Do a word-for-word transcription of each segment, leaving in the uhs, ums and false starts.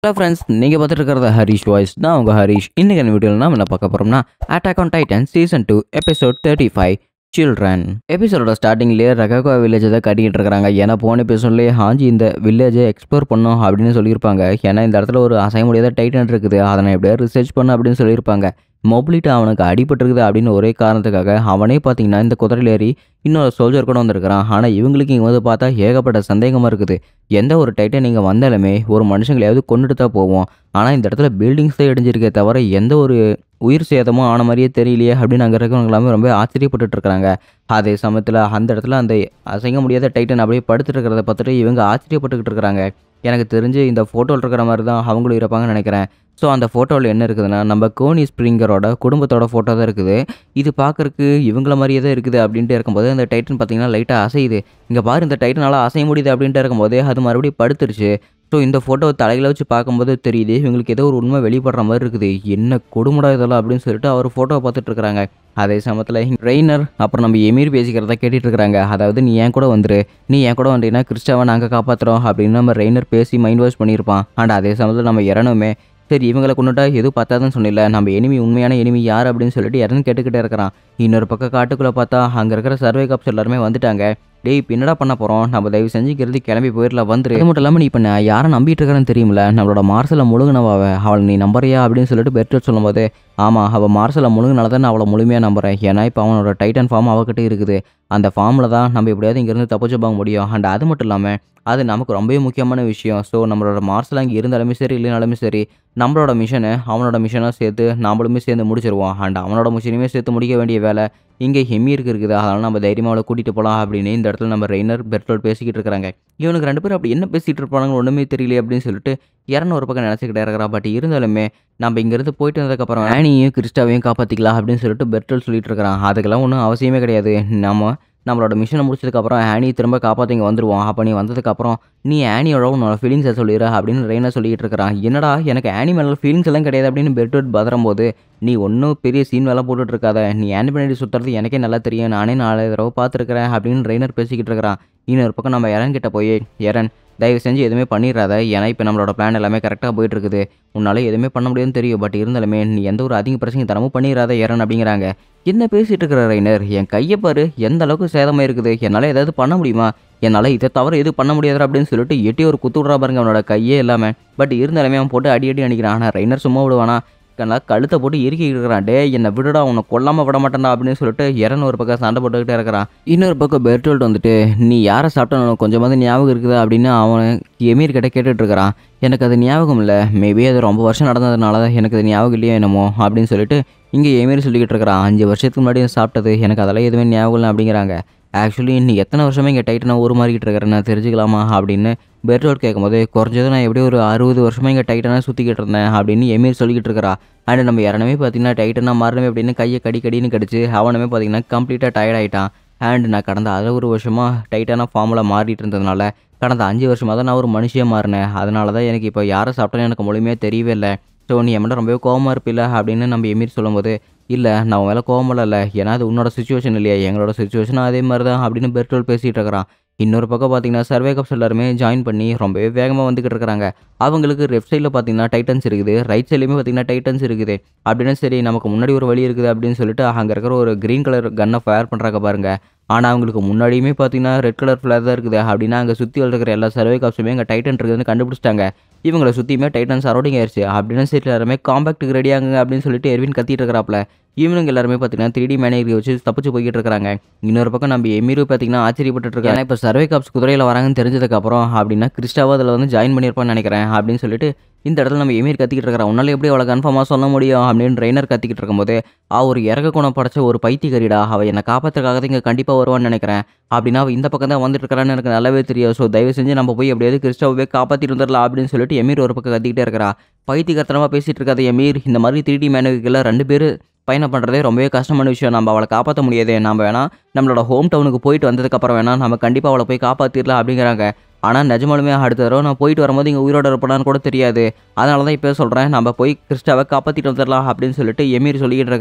Hello friends, நீங்க பார்த்துட்டு இருக்கிறது ஹரிஷ் வாய்ஸ். நான் உங்க ஹரிஷ். இன்னைக்கு இந்த வீடியோல நாம என்ன பார்க்க போறோம்னா attack on Titan season two episode thirty five children. எபிசோடோட ஸ்டார்டிங்லேயே ரககோ வில்லேஜை தான் கட்டிக்கிட்டு இருக்காங்க. ஏன்னா போன எபிசோட்லேயே ஹாஞ்சி இந்த வில்லேஜை எக்ஸ்ப்ளோர் பண்ணோம் அப்படின்னு சொல்லியிருப்பாங்க. ஏன்னா இந்த இடத்துல ஒரு அசைய முடியாத டைட்டன் இருக்குது, அதை எப்படியா ரிசர்ச் பண்ண அப்படின்னு சொல்லியிருப்பாங்க. மொபிலிட்டி அவனுக்கு அடிபட்டுருக்குது அப்படின்னு ஒரே காரணத்துக்காக அவனே பார்த்தீங்கன்னா இந்த குதிரையில் ஏறி இன்னொரு சோல்ஜர் கூட வந்திருக்கிறான். ஆனால் இவங்களுக்கு இங்கே வந்து பார்த்தா ஏகப்பட்ட சந்தேகமாக இருக்குது. எந்த ஒரு டைட்டன் நீங்கள் வந்தாலுமே ஒரு மனுஷங்களையாவது கொண்டுட்டு தான் போவோம். ஆனால் இந்த இடத்துல பில்டிங்ஸ் தான் இடிஞ்சிருக்கே தவிர எந்த ஒரு உயிர் சேதமும் ஆன மாதிரியே தெரியலையே அப்படின்னு அங்கே இருக்கிறவங்க எல்லாமே ரொம்ப ஆச்சரியப்பட்டு இருக்கிறாங்க. அதே சமயத்தில் அந்த இடத்துல அந்த அசைக்க முடியாத டைட்டன் அப்படியே படுத்துட்டு இருக்கிறத பார்த்துட்டு இவங்க ஆச்சரியப்பட்டுக்கிட்டு இருக்கிறாங்க. எனக்கு தெரிஞ்சு இந்த ஃபோட்டோவில் இருக்கிற மாதிரி தான் அவங்களும் இருப்பாங்கன்னு நினைக்கிறேன். ஸோ அந்த ஃபோட்டோவில் என்ன இருக்குதுன்னா நம்ம கோனி ஸ்ப்ரிங்கரோட குடும்பத்தோட ஃபோட்டோ தான் இருக்குது. இது பார்க்குறக்கு இவங்கள மாதிரியே தான் இருக்குது அப்படின்ட்டு இருக்கும்போது அந்த டைட்டன் பார்த்தீங்கன்னா லைட்டாக அசையுது. இங்கே பாரு இந்த டைட்டனால் அசைய முடியுது அப்படின்ட்டு இருக்கும்போது அது மறுபடியும் படுத்துருச்சு. ஸோ இந்த ஃபோட்டோவை தலையில் வச்சு பார்க்கும்போது தெரியுது இவங்களுக்கு ஏதோ ஒரு உண்மை வெளிப்படுற மாதிரி இருக்குது. என்ன கொடுமுடா இதெல்லாம் அப்படின்னு சொல்லிட்டு அவர் ஃபோட்டோவை பார்த்துட்டு இருக்கிறாங்க. அதே சமயத்தில் ரெய்னர் அப்புறம் நம்ம எமீர் பேசிக்கிறத கேட்டுட்டு இருக்கிறாங்க. அதாவது நீ என் கூட வந்துரு, நீ என் கூட வந்தீங்கன்னா கிறிஸ்டாவை நாங்கள் காப்பாற்றுறோம் அப்படின்னு நம்ம ரெய்னர் பேசி மைண்ட் வாஷ் பண்ணியிருப்பான். அண்ட் அதே சமயத்தில் நம்ம இறனுமே சரி இவங்களை கொண்டுட்டா எதுவும் பத்தாதுன்னு சொன்னில்ல, நம்ம எனிமி உண்மையான எனிமி யார் அப்படின்னு சொல்லிட்டு இறன்னு கேட்டுக்கிட்டே இருக்கிறான். இன்னொரு பக்கம் காட்டுக்குள்ளே பார்த்தா அங்கே இருக்கிற சர்வே காப்ஸ் எல்லாருமே வந்துட்டாங்க. டேய் இப்போ என்னடா பண்ண போகிறோம், நம்ம தயவு செஞ்சுக்கிறது கிளம்பி போயிடலாம் வந்துரு. அது மட்டும் இல்லாமல் நீ இப்போ நான் யாரை நம்பிட்டு இருக்கிறேன்னு தெரியுமில்ல, நம்மளோட மார்சலை முழுங்கினவாவை அவளை நீ நம்புறியா அப்படின்னு சொல்லிட்டு பெர்ட்ரட் சொல்லும்போது ஆமாம் அவள் மார்சலை முழுங்கினால தான் நான் அவளை முழுமையாக நம்புறேன். ஏன்னா இப்போ அவனோட டைட்டன் ஃபார்ம் அவகிட்ட இருக்குது. அந்த ஃபார்மில் தான் நம்ம எப்படியாவது இங்கேருந்து தப்பிச்சு போக முடியும். அண்ட் அது மட்டும் இல்லாமல் அது நமக்கு ரொம்பவே முக்கியமான விஷயம். ஸோ நம்மளோட மார்சல் அங்கே இருந்தாலுமே சரி இல்லைனாலுமே சரி நம்மளோட மிஷனை அவனோட மிஷனாக சேர்த்து நம்மளுமே சேர்ந்து முடிச்சிருவோம். அண்ட் அவனோட மிஷனையுமே சேர்த்து முடிக்க வேண்டிய வேலை இங்கே ஹெமியிருக்கு இருக்குது. அதனால் நம்ம தைரியமாக அவளை கூட்டிகிட்டு போகலாம் அப்படின்னு இந்த இடத்துல நம்ம ரெய்னர் பெர்டோல்ட் பேசிக்கிட்டு இருக்கிறாங்க. இவனுக்கு ரெண்டு பேரும் அப்படி என்ன பேசிகிட்டு இருப்பாங்க ஒன்றுமே தெரியல அப்படின்னு சொல்லிட்டு இரநூறு பக்கம் நினச்சிக்கிட்டே இருக்கிறா. பட் இருந்தாலுமே நம்ம இங்கேருந்து போயிட்டு வந்ததுக்கப்புறம் ஆனியையும் கிறிஸ்டாவையும் காப்பாற்றிக்கலாம் அப்படின்னு சொல்லிட்டு பெர்டோல் சொல்லிட்டு இருக்கிறான். அதுக்கெல்லாம் ஒன்றும் அவசியமே கிடையாது. நம்ம நம்மளோட மிஷனை முடிச்சதுக்கப்புறம் ஆனி திரும்ப காப்பாற்றி இங்கே வந்துடுவோம். அப்போ நீ வந்ததுக்கப்புறம் நீ ஆனியோட உன்னோட ஃபீலிங்ஸை சொல்லிடுற அப்படின்னு ரெய்னர் சொல்லிகிட்டு இருக்கிறான். என்னடா எனக்கு ஆனி மேலே ஃபீலிங்ஸ் எல்லாம் கிடையாது அப்படின்னு பெர்டோல்ட் பதறும் போது நீ ஒன்றும் பெரிய சீன் வேலை போட்டுட்டு இருக்காத, நீ ஆனி பின்னாடி சுற்றுறது எனக்கே நல்லா தெரியும், நானே நாலு தடவை பார்த்துருக்கிறேன் அப்படின்னு ரெய்னர் பேசிக்கிட்டு இருக்கிறான். இன்னொரு பக்கம் நம்ம எரன் கிட்ட போய் எரன் தயவு செஞ்சு எதுவுமே பண்ணிடாத, ஏன்னா இப்போ நம்மளோட பிளான் எல்லாமே கரெக்டாக போயிட்டு இருக்குது, உன்னால் எதுவுமே பண்ண முடியுதுன்னு தெரியும், பட் இருந்தாலுமே நீ எந்த ஒரு அதிக பிரச்சனை தரமும் பண்ணிடாத எரன் அப்படிங்கிறாங்க. என்ன பேசிகிட்டு இருக்கிற ரெய்னர், என் கையை பாரு எந்த அளவுக்கு சேதமாக இருக்குது, என்னால் ஏதாவது பண்ண முடியுமா, என்னால் இதை தவிர எதுவும் பண்ண முடியாது அப்படின்னு சொல்லிட்டு எட்டி ஒரு குத்து விட்றா பாருங்க அவனோட கையே எல்லாமே. பட் இருந்தாலுமே அவன் போட்டு அடி அடி அடிக்கிறான். ஆனால் ரெய்னர் சும்மா விடுவானா, கழுத்தை போட்டு இறுக்கிட்டு இருக்கிறான். டே என்னை விடுடா உன்னை கொல்லாமல் விட மாட்டேன்டா அப்படின்னு சொல்லிட்டு இறன் ஒரு பக்கம் சண்டை போட்டுக்கிட்டே இருக்கிறான். இன்னொரு பக்கம் பெர்டோல்ட் வந்துட்டு நீ யாரை சாப்பிட்டா கொஞ்சமாவது ஞாபகம் இருக்குதா அப்படின்னு அவன் எமீர் கிட்ட கேட்டுட்டு இருக்கிறான். எனக்கு அது ஞாபகம் இல்லை, மேபி அது ரொம்ப வருஷம் நடந்ததுனால எனக்கு அது ஞாபகம் இல்லையோ என்னமோ அப்படின்னு சொல்லிட்டு இங்கே எமீர் சொல்லிக்கிட்டு இருக்கிறான். அஞ்சு வருஷத்துக்கு முன்னாடி சாப்பிட்டது எனக்கு அதெல்லாம் எதுவுமே ஞாபகம் இல்லை அப்படிங்கிறாங்க. ஆக்சுவலி நீ எத்தனை வருஷமே இங்கே டைட்டனாக ஒரு மாறிக்கிட்டு இருக்கிறேன் நான் தெரிஞ்சுக்கலாமா அப்படின்னு பெர்டோல்ட் கேட்கும்போது குறைஞ்சது நான் எப்படி ஒரு அறுபது வருஷமாக இங்கே டைட்டனாக சுற்றிக்கிட்டு இருந்தேன் அப்படின்னு எமீர் சொல்லிக்கிட்டு இருக்கிறா. அண்ட் நம்ம யாருமே பார்த்தீங்கன்னா டைட்டனாக மாறணுமே அப்படின்னு கையை கடி கடின்னு கடிச்சு அவனுமே பார்த்தீங்கன்னா கம்ப்ளீட்டாக டயர்ட் ஆகிட்டான். அண்ட் நான் கடந்த அறுபது வருஷமாக டைட்டனாக ஃபார்மில் மாறிட்டு இருந்ததுனால கடந்த அஞ்சு வருஷமாக தான் நான் ஒரு மனுஷியாக மாறினேன். அதனால தான் எனக்கு இப்போ யாரை சாப்பிட்டேன்னு எனக்கு முழுமையாக தெரியவே இல்லை. ஸோ நீ என்கிட்ட ரொம்பவே கோவமாக இருப்பில்ல அப்படின்னு நம்ம எமீர் சொல்லும்போது இல்லை நான் மேலே கோவமெல்லாம் இல்லை, ஏன்னா அது உன்னோட சுச்சுவேஷன் இல்லையா, எங்களோட சுச்சுவேஷனும் அதே மாதிரி தான் அப்படின்னு பெர்டோல் பேசிகிட்டு இருக்கிறான். இன்னொரு பக்கம் பார்த்தீங்கன்னா சர்வே கப்ஸ் எல்லாருமே ஜாயின் பண்ணி ரொம்பவே வேகமாக வந்துக்கிட்டு இருக்கிறாங்க. அவங்களுக்கு லெஃப்ட் சைடில் பார்த்தீங்கன்னா டைட்டன்ஸ் இருக்குது, ரைட் சைட்லேயுமே பார்த்தீங்கன்னா டைட்டன்ஸ் இருக்குது. அப்படின்னு சரி நமக்கு முன்னாடி ஒரு வழி இருக்குது அப்படின்னு சொல்லிட்டு அங்கே இருக்கிற ஒரு க்ரீன் கலர் கன்னை ஃபயர் பண்ணுறாங்க பாருங்க. ஆனால் அவங்களுக்கு முன்னாடியுமே பார்த்தீங்கன்னா ரெட் கலர் ஃப்ளேர் தான் இருக்குது. அப்படின்னா அங்கே சுற்றி இருக்கிற எல்லா சர்வே காப்ஸுமே அங்கே டைட்டன் இருக்குதுன்னு கண்டுபிடிச்சிட்டாங்க. இவங்களை சுற்றியுமே டைட்டன் சரௌண்டிங் ஆயிடுச்சு. அப்படின்னு சரி எல்லாருமே காம்பேக்ட்டுக்கு ரெடியாங்க அப்படின்னு சொல்லிட்டு எர்வின் கத்திட்டு இருக்கிறாப்ல. ஈவினிங் எல்லாருமே பார்த்தீங்கன்னா த்ரீ டி மேனேஜர் வச்சு தப்பிச்சு போய்கிட்டு இருக்காங்க. இன்னொரு பக்கம் நம்ம எமீரு பார்த்தீங்கன்னா ஆச்சரியப்பட்டு இருக்காங்க. இப்போ சர்வே காப்ஸ் குதிரையில் வராங்கன்னு தெரிஞ்சதுக்கப்புறம் அப்படின்னா கிறிஸ்டாவா அதில் வந்து ஜாயின் பண்ணியிருப்பான்னு நினைக்கிறேன் அப்படின்னு சொல்லிட்டு இந்த இடத்துல நம்ம எமீர் கத்திக்கிட்டு இருக்கிறா. உன்னால எப்படி அவளை கன்ஃபார்மாக சொல்ல முடியும் அப்படின்னு ரெய்னர் கத்திக்கிட்டு இருக்கும்போது அவ ஒரு இறக்க குணம் படைச்ச ஒரு பைத்தியக்காரிடா, அவள் என்னை காப்பாற்றுறதுக்காக தான் இங்கே கண்டிப்பாக வருவான்னு நினைக்கிறேன் அப்படின்னா அவள் இந்த பக்கம் தான் வந்துட்டு இருக்கிறான்னு எனக்கு நல்லாவே தெரியும். ஸோ தயவு செஞ்சு நம்ம போய் எப்படியாவது கிறிஸ்டாவே காப்பாற்றிட்டு வந்துடலாம் அப்படின்னு சொல்லிட்டு எமீர் ஒரு பக்கம் கத்திக்கிட்டே இருக்கிறா. பைத்தியக்காரத்தனமாக பேசிகிட்டு இருக்காது எமீர். இந்த மாதிரி த்ரீ டி மேனேஜர்லாம் ரெண்டு பேர் பயணம் பண்ணுறதே ரொம்பவே கஷ்டமான விஷயம், நம்ம அவளை காப்பாற்ற முடியாது, நம்ம வேணால் நம்மளோட ஹோம் டவுனுக்கு போயிட்டு வந்ததுக்கப்புறம் வேணால் நம்ம கண்டிப்பாக அவளை போய் காப்பாற்றிடலாம் அப்படிங்கிறாங்க. ஆனால் நிஜமாலுமே அடுத்த தடவை நான் போயிட்டு வரும்போது இங்கே உயிரோட இருப்படான்னு கூட தெரியாது, அதனால தான் இப்போ சொல்கிறேன் நம்ம போய் கிறிஸ்டாவை காப்பாற்றிட்டு வந்துடலாம் அப்படின்னு சொல்லிட்டு எமீர் சொல்லிக்கிட்டு இருக்கிறான்.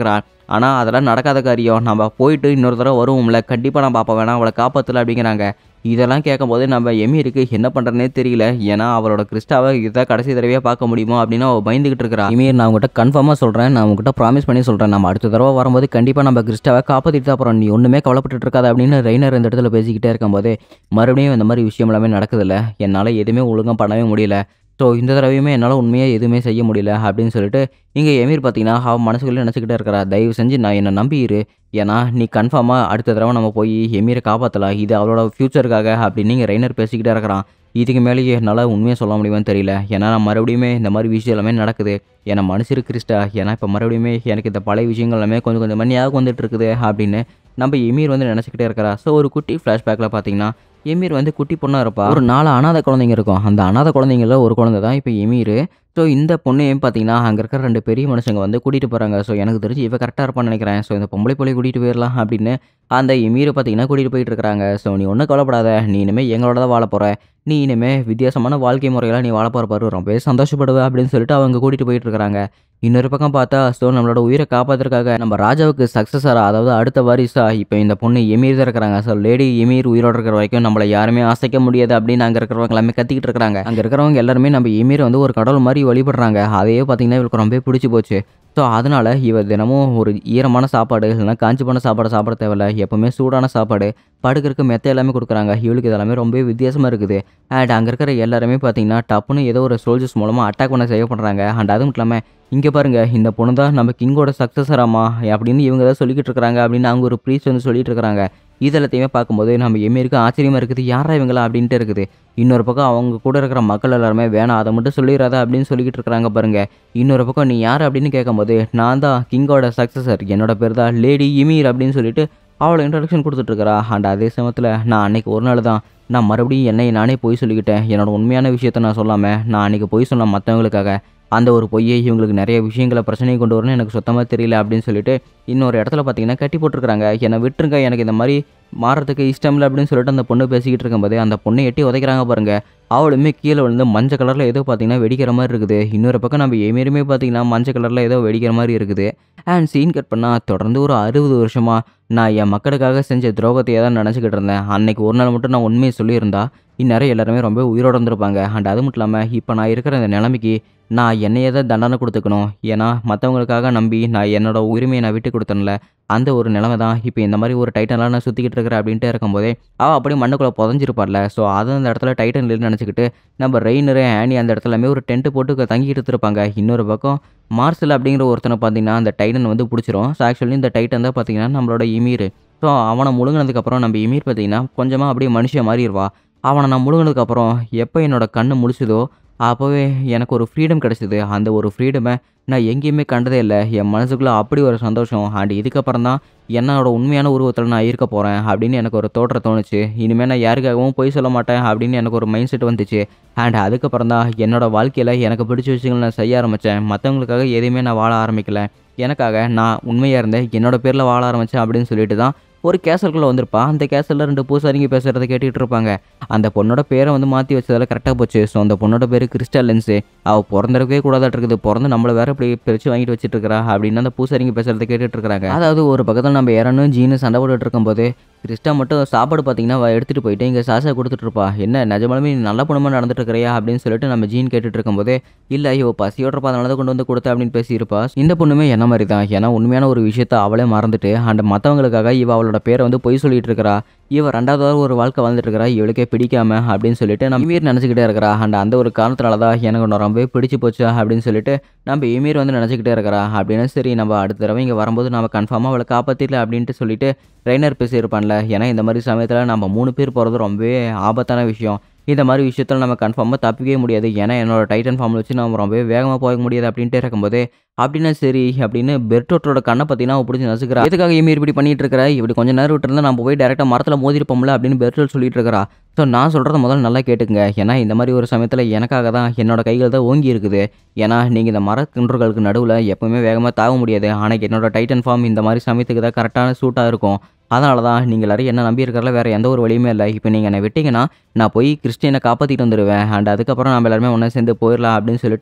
ஆனால் அதெல்லாம் நடக்காத காரியம். நம்ம போயிட்டு இன்னொரு தடவை வருவோம்ல, கண்டிப்பாக நான் பார்ப்ப வேணாம் அவளை காப்பாற்றல அப்படிங்கிறாங்க. இதெல்லாம் கேட்கும்போது நம்ம எமீருக்கு என்ன பண்ணுறதுனே தெரியல. ஏன்னா அவளோட கிறிஸ்டாவை இதான் கடைசி தடவையாக பார்க்க முடியுமோ அப்படின்னு அவள் பயந்துகிட்டு இருக்கிறா. எமீர், நான் உங்ககிட்ட கன்ஃபார்மாக சொல்கிறேன், நான் உங்ககிட்ட ப்ராமிஸ் பண்ணி சொல்கிறேன், நம்ம அடுத்த தடவை வரும்போது கண்டிப்பாக நம்ம கிறிஸ்டாவை காப்பாற்றிட்டு தான் அப்புறம் நீ ஒன்றுமே கவலைப்பட்டு இருக்காது அப்படின்னு ரெய்னர் இந்த இடத்துல பேசிக்கிட்டே இருக்கும்போது மறுபடியும் இந்த மாதிரி விஷயம் எல்லாமே நடக்குதில்ல. என்னால் எதுவுமே ஒழுங்காக பண்ணவே முடியல. ஸோ இந்த தடவையுமே என்னால் உண்மையாக எதுவுமே செய்ய முடியல அப்படின்னு சொல்லிட்டு இங்கே எமீர் பார்த்தீங்கன்னா அவன் மனசுக்குள்ளே நினச்சிக்கிட்டே இருக்கிறா. தயவு செஞ்சு நான் என்னை நம்பியிரு, ஏன்னா நீ கன்ஃபார்மாக அடுத்த தடவை நம்ம போய் எமீரை காப்பாற்றலாம், இது அவளோட ஃப்யூச்சருக்காக அப்படின்னு இங்கே ரெய்னர் பேசிக்கிட்டே இருக்கிறான். இதுக்கு மேலேயே என்னால் உண்மையாக சொல்ல முடியுமான்னு தெரியல. ஏன்னா நான் மறுபடியுமே இந்த மாதிரி விஷயம் எல்லாமே நடக்குது, என்னை மனுஷரு கிறிஸ்டா, ஏன்னா இப்போ மறுபடியுமே எனக்கு இந்த பழைய விஷயங்கள் எல்லாமே கொஞ்சம் கொஞ்சம் மணியாக வந்துட்டு இருக்குது அப்படின்னு நம்ம எமீர் வந்து நினச்சிக்கிட்டே இருக்கிறா. ஸோ ஒரு குட்டி ஃப்ளாஷ்பேக்கில் பார்த்தீங்கன்னா எமீர் வந்து குட்டி பொண்ணாக இருப்பா. ஒரு நாலு அனாதை குழந்தைங்க இருக்கும். அந்த அனாதை குழந்தைங்கள ஒரு குழந்தை தான் இப்போ எமீர். ஸோ இந்த பொண்ணையும் பார்த்தீங்கன்னா அங்கே இருக்கிற ரெண்டு பெரிய மனுஷங்க வந்து கூட்டிகிட்டு போகிறாங்க. ஸோ எனக்கு தெரிஞ்சு இவ கரெக்டாக இருப்பான்னு நினைக்கிறேன். ஸோ இந்த பொம்பளை போய் கூட்டிகிட்டு போயிடலாம் அப்படின்னு அந்த எமீரை பார்த்தீங்கன்னா கூட்டிகிட்டு போயிட்டு இருக்கிறாங்க. ஸோ நீ ஒன்றும் கவலைப்படாத, நீ இனிமேல் எங்களோட தான் வாழ போகிற, நீ இனிமேல் வித்தியாசமான வாழ்க்கை முறையெல்லாம் நீ வாழ போகிற பாரு, ரொம்பவே சந்தோஷப்படுவ அப்படின்னு சொல்லிட்டு அவங்க கூட்டிகிட்டு போயிட்டு இருக்கிறாங்க. இன்னொரு பக்கம் பார்த்தா ஸோ நம்மளோட உயிரை காப்பாற்றுறதுக்காக நம்ம ராஜாவுக்கு சக்ஸஸராக, அதாவது அடுத்த வாரிசா இப்போ இந்த பொண்ணு எமீர் தான் இருக்கிறாங்க. ஸோ லேடி எமீர் உயிரோடு இருக்கிற வரைக்கும் நம்மளை யாருமே அசைக்க முடியாது அப்படின்னு அங்கே இருக்கிறவங்க எல்லாமே கத்திக்கிட்டு இருக்கிறாங்க. அங்கே இருக்கிறவங்க எல்லாருமே நம்ம எமீர் வந்து ஒரு கடவுள் மாதிரி வழிபடுறாங்க. அதையே பார்த்தீங்கன்னா இவளுக்கு ரொம்ப பிடிச்சி போச்சு. ஸோ அதனால் இவ தினமும் ஒரு ஈரமான சாப்பாடு இல்லைனா காஞ்சி போன சாப்பாடு சாப்பிட தேவையில்ல, எப்போவுமே சூடான சாப்பாடு, படுக்கிறதுக்கு மெத்த எல்லாமே கொடுக்குறாங்க. இவளுக்கு இதெல்லாமே ரொம்ப வித்தியாசமாக இருக்குது. அண்ட் அங்கே இருக்கிற எல்லாருமே பார்த்தீங்கன்னா டப்புன்னு ஏதோ ஒரு சோல்ஜர்ஸ் மூலமாக அட்டாக் பண்ண செய்யப்படுறாங்க. அண்ட் அதுவும் இல்லாமல் இங்கே பாருங்கள், இந்த பொண்ணு தான் நம்ம கிங்கோட சக்ஸஸராமா அப்படின்னு இவங்க தான் சொல்லிக்கிட்டு இருக்கிறாங்க அப்படின்னு அவங்க ஒரு ப்ரீஸ் வந்து சொல்லிட்டு இருக்கிறாங்க. இதெல்லாத்தையுமே பார்க்கும்போது நம்ம எமீருக்கு ஆச்சரியமாக இருக்குது, யாரா இவங்களா அப்படின்ட்டு இருக்குது. இன்னொரு பக்கம் அவங்க கூட இருக்கிற மக்கள் எல்லாருமே வேணாம் அதை மட்டும் சொல்லிடாத அப்படின்னு சொல்லிக்கிட்டு இருக்கிறாங்க பாருங்க. இன்னொரு பக்கம் நீ யார் அப்படின்னு கேட்கும்போது நான் தான் கிங்கோட சக்ஸஸர், என்னோட பேர் தான் லேடி எமீர் அப்படின்னு சொல்லிட்டு அவளை இன்ட்ரடக்ஷன் கொடுத்துட்ருக்கிறா. அண்ட் அதே சமயத்தில் நான் அன்னைக்கு ஒரு நாள் தான் நான் மறுபடியும் என்னை நானே பொய் சொல்லிக்கிட்டேன், என்னோட உண்மையான விஷயத்த நான் சொல்லாமல் நான் அன்றைக்கி பொய் சொன்னேன் மற்றவங்களுக்காக. அந்த ஒரு பொய்யை இவங்களுக்கு நிறைய விஷயங்களை பிரச்சனையை கொண்டு வரணும்னு எனக்கு சுத்தமாக தெரியல அப்படின்னு சொல்லிட்டு இன்னொரு இடத்துல பார்த்தீங்கன்னா கட்டி போட்டிருக்கிறாங்க. என்னை விட்டுருங்க, எனக்கு இந்த மாதிரி மாறதுக்கு இஷ்டம் இல்லை அப்படின்னு சொல்லிட்டு அந்த பொண்ணு பேசிக்கிட்டு இருக்கும்போது அந்த பொண்ணை எட்டி உதைக்கிறாங்க பாருங்க. அவளுமே கீழே விழுந்து மஞ்சள் கலரில் ஏதோ பார்த்தீங்கன்னா வெடிக்கிற மாதிரி இருக்குது. இன்னொரு பக்கம் நம்ம எமீருமே பார்த்தீங்கன்னா மஞ்சள் கலரில் ஏதோ வெடிக்கிற மாதிரி இருக்குது. அண்ட் சீன் கட் பண்ணால் தொடர்ந்து ஒரு அறுபது வருஷமாக நான் என் மக்களுக்காக செஞ்ச துரோகத்தையே தான் நினச்சிக்கிட்டு இருந்தேன். அன்னைக்கு ஒரு நாள் மட்டும் நான் உண்மையை சொல்லியிருந்தா இந்நேரம் எல்லாருமே ரொம்ப உயிரோடு வந்திருப்பாங்க. அண்ட் அது மட்டும் இல்லாமல் இப்போ நான் இருக்கிற இந்த நிலைமைக்கு நான் என்னையே தான் தண்டனை கொடுத்துக்கணும், ஏன்னா மற்றவங்களுக்காக நம்பி நான் என்னோட உரிமையை நான் விட்டு கொடுத்தேன்ல, அந்த ஒரு நிலைமை தான் இப்போ இந்த மாதிரி ஒரு டைட்டன்லாம் நான் சுற்றிக்கிட்டு இருக்கிறேன் அப்படின்ட்டு இருக்கும்போதே அவள் அப்படியே மண்ணுக்குள்ளே புதஞ்சிருப்பார்ல. ஸோ அது அந்த இடத்துல டைட்டன் இல்லைன்னு நினச்சிக்கிட்டு நம்ம ரெய்னரு ஆனி அந்த இடத்துலமே ஒரு டென்ட்டு போட்டு தங்கிட்டு இருப்பாங்க. இன்னொரு பக்கம் மார்சல் அப்படிங்கிற ஒருத்தனை பார்த்தீங்கன்னா அந்த டைட்டன் வந்து பிடிச்சிரும். ஸோ ஆக்சுவலி இந்த டைட்டன் தான் பார்த்தீங்கன்னா நம்மளோட எமீர். ஸோ அவனை முழுங்கினதுக்கப்புறம் நம்ம எமீர் பார்த்தீங்கன்னா கொஞ்சமாக அப்படியே மனுஷன் மாறிடுவா. அவனை நான் முழுங்கினதுக்கப்புறம் எப்போ என்னோட கண்ணு முழிச்சுதோ அப்போவே எனக்கு ஒரு ஃப்ரீடம் கிடச்சிது. அந்த ஒரு ஃப்ரீடமை நான் எங்கேயுமே கண்டதே இல்லை. என் மனசுக்குள்ளே அப்படி ஒரு சந்தோஷம். அண்ட் இதுக்கப்புறம் தான் என்னோட உண்மையான உருவத்தில் நான் இருக்க போகிறேன் அப்படின்னு எனக்கு ஒரு தோற்றம் தோணுச்சு. இனிமேல் நான் யாருக்காகவும் பொய் சொல்ல மாட்டேன் அப்படின்னு எனக்கு ஒரு மைண்ட் செட் வந்துச்சு. அண்ட் அதுக்கப்புறம் தான் என்னோடய வாழ்க்கையில் எனக்கு பிடிச்ச விஷயங்கள் நான் செய்ய ஆரம்பித்தேன். மற்றவங்களுக்காக எதையுமே நான் வாழ ஆரம்பிக்கல, எனக்காக நான் உண்மையாக இருந்தேன், என்னோடய பேரில் வாழ ஆரம்பித்தேன் அப்படின்னு சொல்லிட்டு தான் ஒரு கேசலுக்குள்ளே வந்திருப்பா. அந்த கேசலில் ரெண்டு பூசாரிங்க பேசுகிறத கேட்டுகிட்டு இருப்பாங்க. அந்த பொண்ணோட பேரை வந்து மாற்றி வச்சதால் கரெக்டாக போச்சு. ஸோ அந்த பொண்ணோட பேர் கிறிஸ்டல் லென்ஸு. அவள் பிறந்திருக்கவே கூடாதாட்டு இருக்குது, பிறந்து நம்மளை வேறு இப்படி பிரித்து வாங்கிட்டு வச்சுட்டு இருக்கிறா அப்படின்னு அந்த பூசாரிங்க பேசுகிறத கேட்டுட்டு இருக்கிறாங்க. அதாவது ஒரு பக்கத்தில் நம்ம யாரனும் ஜீனு சண்டை போட்டுட்டு இருக்கும்போது கிறிஸ்டா மட்டும் சாப்பாடு பார்த்தீங்கன்னா எடுத்துகிட்டு போயிட்டு இங்கே சாசா கொடுத்துட்ருப்பா. என்ன நிஜமாலுமே நீ நல்ல பொண்ணமாக நடந்துட்டு இருக்கிறியா அப்படின்னு சொல்லிட்டு நம்ம ஜீன் கேட்டுட்டு இருக்கும்போது இல்லை ஐயோ பசியோடுறப்பா அதனால தான் கொண்டு வந்து கொடுத்தா அப்படின்னு பேசியிருப்பா. இந்த பொண்ணுமே என்ன மாதிரி தான், ஏன்னா உண்மையான ஒரு விஷயத்த அவளே மறந்துட்டு அண்ட் மற்றவங்களுக்காக இவ அவளோட பேரை வந்து பொய் சொல்லிட்டு இருக்கிறா. இவ ரெண்டாவது ஒரு வாழ்க்கை வாழ்ந்துட்டு இருக்கிறா, இவளுக்கே பிடிக்காம அப்படின்னு சொல்லிட்டு நம்ம எமீர் நினச்சிக்கிட்டே இருக்கிறா. அண்ட் அந்த ஒரு காரணத்தினால தான் எனக்கு ஒன்று ரொம்ப பிடிச்சி போச்சா அப்படின்னு சொல்லிட்டு நம்ம எமீர் வந்து நினச்சிக்கிட்டே இருக்கிறா. அப்படின்னு சரி நம்ம அடுத்த தடவை இங்கே வரும்போது நம்ம கன்ஃபார்மாக அவளை காப்பாற்றிடல அப்படின்ட்டு சொல்லிட்டு ட்ரெயினர் பேசியிருப்பான்ல. ஏன்னா இந்த மாதிரி சமயத்தில் நம்ம மூணு பேர் போகிறது ரொம்பவே ஆபத்தான விஷயம். இந்த மாதிரி விஷயத்தில் நம்ம கன்ஃபார்மாக தப்பிக்கவே முடியாது, ஏன்னா என்னோட டைட்டன் ஃபார்மில் வச்சு நம்ம ரொம்பவே வேகமாக போக முடியாது அப்படின்ட்டு இருக்கும்போது அப்படின்னா சரி அப்படின்னு பெர்டோட்டோட கண்ணை பார்த்தீங்கன்னா அவள் பிடிச்சி நசுக்கிறா. எதுக்காக எமீர் இப்படி பண்ணிட்டு இருக்கிற, இப்படி கொஞ்சம் நேரம் விட்டு இருந்தால் நம்ம போய் டேரெக்டாக மரத்தில் மோதிருப்போம்ல அப்படின்னு பெர்டோல் சொல்லிட்டு இருக்கிறா. ஸோ நான் சொல்கிறத முதல்ல நல்லா கேட்டுக்குங்க, ஏன்னா இந்த மாதிரி ஒரு சமயத்தில் எனக்காக தான் என்னோட கைகள் தான் ஓங்கி இருக்குது. ஏன்னா நீங்கள் இந்த மரக்குன்றுகளுக்கு நடுவில் எப்போவுமே வேகமாக தாவ முடியாது, ஆனால் என்னோட டைட்டன் ஃபார்ம் இந்த மாதிரி சமயத்துக்கு தான் கரெக்டான சூட்டாக இருக்கும். அதனால தான் நீங்கள் எல்லாரும் என்ன நம்பி இருக்கிறல வேறு எந்த ஒரு வழியுமே இல்லை. இப்போ நீங்கள் என்னை விட்டீங்கன்னா நான் போய் கிறிஸ்டியனை காப்பாற்றிட்டு வந்துடுவேன். அண்ட் அதுக்கப்புறம் நம்ம எல்லாருமே ஒன்றா சேர்ந்து போயிடலாம் அப்படின்னு சொல்லிட்டு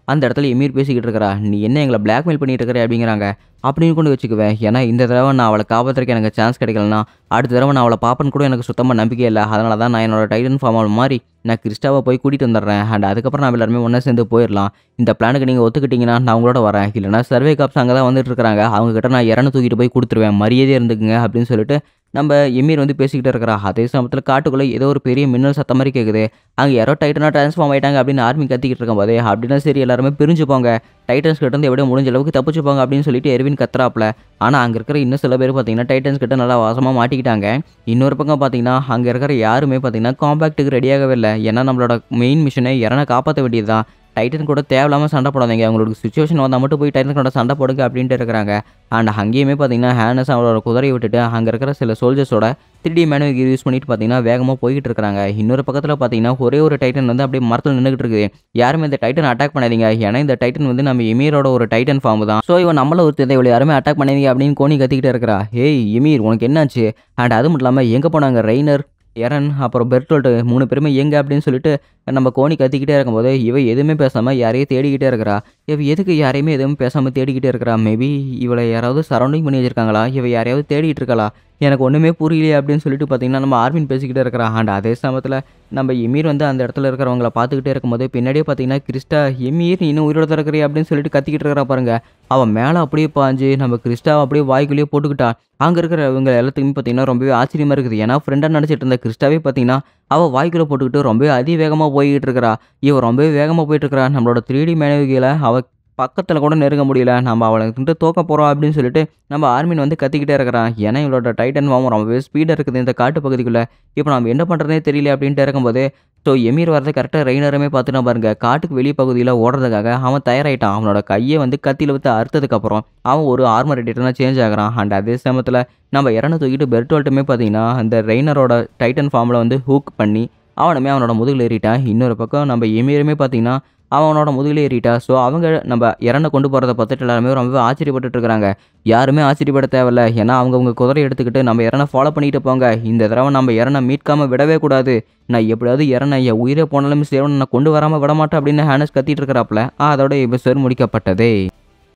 அந்த இடத்துல எமீர் பேசிக்கிட்டு இருக்கிறா. நீ என்ன எங்களை பிளாக்மெயில் பண்ணிட்டு இருக்கிற அப்படிங்கிறாங்க. அப்படின்னு கொண்டு வச்சுக்குவேன். ஏன்னா இந்த தடவை நான் அவளை காப்பாற்றுறதுக்கு எனக்கு சான்ஸ் கிடைக்கலனா அடுத்த தடவை நான் அவளை பார்ப்பேன்னு கூட எனக்கு சுத்தமாக நம்பிக்கை இல்லை. அதனால தான் நான் என்னோட டைட்டன் ஃபார்ம் மாதிரி நான் கிறிஸ்டாவை போய் கூட்டிகிட்டு வந்துடுறேன். அண்ட் அதுக்கப்புறம் நான் எல்லாருமே ஒன்றா சேர்ந்து போயிடலாம். இந்த பிளானுக்கு நீங்கள் ஒத்துக்கிட்டீங்கன்னா நான் உங்களோட வரேன். இல்லைனா சர்வே காப்ஸ் அங்கே தான் வந்துட்டு இருக்காங்க. அவங்ககிட்ட நான் இறந்து தூக்கிட்டு போய் கொடுத்துருவேன். மரியாதையாக இருந்துக்குங்க அப்படின்னு சொல்லிட்டு நம்ம எமீர் வந்து பேசிக்கிட்டு இருக்கிறா. அதே சமயத்தில் காட்டுக்குள்ளே ஏதோ ஒரு பெரிய மின்னல் சத்தம் மாதிரி கேட்குது. அங்கே யாரோ டைட்டனாக ட்ரான்ஸ்ஃபார்ம் ஆகிட்டாங்க அப்படின்னு ஆர்மி கத்திக்கிட்டு இருக்கும் போதே அப்படின்னா சரி எல்லாருமே பிரிஞ்சு போங்க, டைட்டன்ஸ் கிட்ட இருந்து எப்படியும் முடிஞ்ச அளவுக்கு தப்பிச்சு போங்க அப்படின்னு சொல்லிட்டு எர்வின் கத்துறாப்ல. ஆனால் அங்கே இருக்கிற இன்னும் சில பேர் பார்த்தீங்கன்னா டைட்டன்ஸ் கிட்ட நல்லா வாசமாக மாட்டிக்கிட்டாங்க. இன்னொரு பக்கம் பார்த்தீங்கன்னா அங்கே இருக்கிற யாருமே பார்த்தீங்கன்னா காம்பேக்ட்டுக்கு ரெடியாகவே இல்லை. ஏன்னா நம்மளோட மெயின் மிஷனை யாரனை காப்பாற்ற வேண்டியது தான். டைட்டன் கூட தேவையில்லாமல் சண்டை போடாதீங்க, அவங்களுக்கு சுச்சுவேஷன் வந்தால் மட்டும் போய் டைட்டன் கூட சண்டை போடுங்க அப்படின்ட்டு இருக்கிறாங்க. அண்ட் அங்கேயுமே பார்த்தீங்கன்னா ஹேனஸ் அவளோட குதிரையை விட்டுட்டு அங்கே இருக்கிற சில சோல்ஜர்ஸோட த்ரீ டி மேனுவல் யூஸ் பண்ணிட்டு பார்த்தீங்கன்னா வேகமாக போய்கிட்டு இருக்காங்க. இன்னொரு பக்கத்தில் பார்த்தீங்கன்னா ஒரே ஒரு டைட்டன் வந்து அப்படியே மரத்தில் நின்றுட்டு இருக்குது. யாருமே இந்த டைட்டன் அட்டாக் பண்ணாதீங்க, ஏன்னா இந்த டைட்டன் வந்து நம்ம எமீரோட ஒரு டைட்டன் ஃபார்ம் தான். ஸோ இவன் நம்மள ஒரு தேவை இவ்வளோ யாருமே அட்டாக் பண்ணாதீங்க அப்படின்னு கோனி கத்திக்கிட்டே இருக்கிறா. ஏய் எமீர் உனக்கு என்னாச்சு? அண்ட் அது மட்டும் இல்லாமல் எங்கே போனாங்க ரெய்னர், எரன் அப்புறம் பெர்டோல்ட் மூணு பேருமே எங்கே அப்படின்னு சொல்லிட்டு நம்ம கோனி கத்திக்கிட்டே இருக்கும்போது இவ எதுவுமே பேசாமல் யாரையும் தேடிக்கிட்டே இருக்கிறா. இவ எதுக்கு யாரையுமே எதுவும் பேசாமல் தேடிக்கிட்டே இருக்கிறா? மேபி இவளை யாராவது சரௌண்டிங் பண்ணி வச்சிருக்காங்களா, இவ யாரையாவது தேடிட்டு இருக்காளா, எனக்கு ஒன்றுமே புரியலையே அப்படின்னு சொல்லிட்டு பார்த்தீங்கன்னா நம்ம ஆர்மின் பேசிக்கிட்டே இருக்கிறா. அண்ட் அதே சமயத்தில் நம்ம எமீர் வந்து அந்த இடத்துல இருக்கிறவங்கள பார்த்துக்கிட்டே இருக்கும்போது பின்னாடியே பார்த்தீங்கன்னா கிறிஸ்டா எமீர் இன்னும் உயிரோட இருக்கிறே அப்படின்னு சொல்லிட்டு கத்திக்கிட்டு இருக்கிறா பாருங்க. அவன் மேலே அப்படியே பாஞ்சு நம்ம கிறிஸ்டாவை அப்படியே வாய்க்குள்ளேயே போட்டுக்கிட்டா. அங்கே இருக்கிறவங்க எல்லாத்துக்குமே பார்த்தீங்கன்னா ரொம்பவே ஆச்சரியமாக இருக்குது. ஏன்னா ஃப்ரெண்டாக நினச்சிட்டு இருந்த கிறிஸ்டாவே பார்த்தீங்கன்னா அவள் வாய்க்குள்ளே போட்டுக்கிட்டு ரொம்பவே அதிவேகமாக போய்கிட்டு இருக்கிறா. இவன் ரொம்பவே வேகமாக போயிட்டு இருக்கிறா. நம்மளோட த்ரீ டி மேனவிகளை அவள் பக்கத்தில் கூட நெருங்க முடியல. நம்ம அவளுக்கு தோக்க போகிறோம் அப்படின்னு சொல்லிட்டு நம்ம ஆர்மின் வந்து கத்திக்கிட்டே இருக்கிறான். ஏன்னா இவளோட டைட்டன் ஃபார்ம் ரொம்பவே ஸ்பீடாக இருக்குது இந்த காட்டு பகுதிக்குள்ளே. இப்போ நம்ம என்ன பண்ணுறதே தெரியல அப்படின்ட்டு இருக்கும்போது ஸோ எமீர் வரதை கரெக்டாக ரெய்னருமே பார்த்துனா பாருங்க, காட்டுக்கு வெளியே பகுதியில் ஓடுறதுக்காக அவன் தயாராகிட்டான். அவனோட கையை வந்து கத்தியில் விட்டு அறுத்ததுக்கப்புறம் அவன் ஒரு ஆர்மர் எடிட்டராக சேஞ்ச் ஆகிறான். அண்ட் அதே சமயத்தில் நம்ம இறந்து தூக்கிட்டு பெர்டோல்ட்டுமே பார்த்தீங்கன்னா அந்த ரெய்னரோட டைட்டன் ஃபார்மில் வந்து ஹூக் பண்ணி அவனுமே அவனோட முதுகில் ஏறிட்டான். இன்னொரு பக்கம் நம்ம எமீருமே பார்த்தீங்கன்னா அவனோட முதுகிலே ஏறிட்டா. ஸோ அவங்க நம்ம இறனை கொண்டு போகிறத பார்த்துட்டு எல்லாருமே ரொம்பவே ஆச்சரியப்பட்டு இருக்கிறாங்க. யாருமே ஆச்சரியப்பட தேவையில்ல, ஏன்னா அவங்கவுங்க குதிரை எடுத்துக்கிட்டு நம்ம இறனை ஃபாலோ பண்ணிட்டு போங்க. இந்த தடவை நம்ம இறனை மீட்காமல் விடவே கூடாது. நான் எப்படியாவது இறனை என் உயிரை போனாலும் சேவனை நான் கொண்டு வராமல் விட மாட்டேன் அப்படின்னு ஹேனஸ் கத்திட்டு இருக்கிறாப்ல. அதோட எபிசோட் முடிக்கப்பட்டதே.